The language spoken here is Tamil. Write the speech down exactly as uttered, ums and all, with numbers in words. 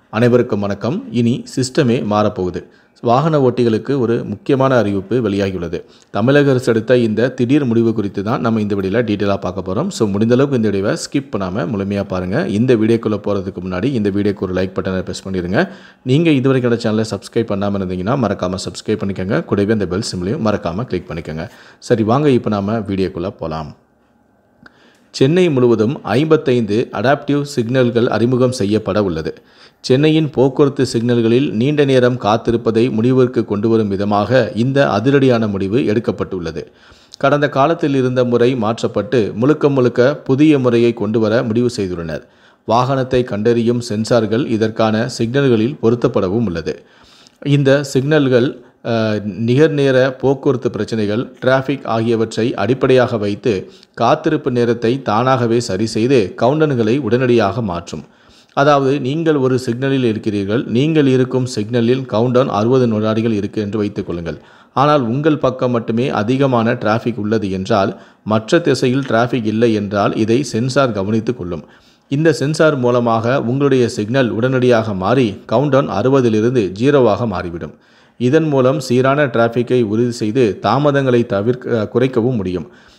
அனைவருக்கும் வணக்கம். இனி சிஸ்டமே மாறப்போகுது. வாகன ஓட்டிகளுக்கு ஒரு முக்கியமான அறிவிப்பு வெளியாகியுள்ளது. தமிழக அரசு எடுத்த இந்த திடீர் முடிவு குறித்து தான் நம்ம இந்த வீடியோவில் டீட்டெயிலாக பார்க்க போகிறோம். ஸோ முடிந்தளவுக்கு இந்த வீடியோவை ஸ்கிப் பண்ணாமல் முழுமையாக பாருங்கள். இந்த வீடியோக்குள்ளே போகிறதுக்கு முன்னாடி இந்த வீடியோக்கு ஒரு லைக் பட்டனை ப்ரெஸ் பண்ணிடுங்க. நீங்கள் இதுவரைக்கும் இந்த சேனலை சப்ஸ்கிரைப் பண்ணாமல் இருந்தீங்கன்னா மறக்காமல் சப்ஸ்கிரைப் பண்ணிக்கோங்க. கூடவே அந்த பெல் சிம்லையும் மறக்காமல் கிளிக் பண்ணிக்கோங்க. சரி, வாங்க இப்போ நாம் வீடியோக்குள்ளே போகலாம். சென்னை முழுவதும் ஐம்பத்தைந்து அடாப்டிவ் சிக்னல்கள் அறிமுகம் செய்யப்பட உள்ளது. சென்னையின் போக்குவரத்து சிக்னல்களில் நீண்ட நேரம் காத்திருப்பதை முடிவிற்கு கொண்டு வரும் விதமாக இந்த அதிரடியான முடிவு எடுக்கப்பட்டுள்ளது. கடந்த காலத்தில் இருந்த முறை மாற்றப்பட்டு முழுக்க முழுக்க புதிய முறையை கொண்டு வர முடிவு செய்துள்ளனர். வாகனத்தை கண்டறியும் சென்சார்கள் இதற்கான சிக்னல்களில் பொருத்தப்படவும் உள்ளது. இந்த சிக்னல்கள் நிகர்நேர போக்குவரத்து பிரச்சனைகள், டிராஃபிக் ஆகியவற்றை அடிப்படையாக வைத்து காத்திருப்பு நேரத்தை தானாகவே சரி செய்து கவுண்டன்களை உடனடியாக மாற்றும். அதாவது, நீங்கள் ஒரு சிக்னலில் இருக்கிறீர்கள், நீங்கள் இருக்கும் சிக்னலில் கவுண்டவுன் அறுபது நொடிகள் இருக்குது என்று வைத்துக் கொள்ளுங்கள். ஆனால் உங்கள் பக்கம் மட்டுமே அதிகமான டிராஃபிக் உள்ளது என்றால், மற்ற திசையில் டிராஃபிக் இல்லை என்றால் இதை சென்சார் கவனித்து கொள்ளும். இந்த சென்சார் மூலமாக உங்களுடைய சிக்னல் உடனடியாக மாறி கவுண்டவுன் அறுபதிலிருந்து ஜீரோவாக மாறிவிடும். இதன் மூலம் சீரான டிராஃபிக்கை உறுதி செய்து தாமதங்களை தவிர்க்க குறைக்கவும் முடியும்.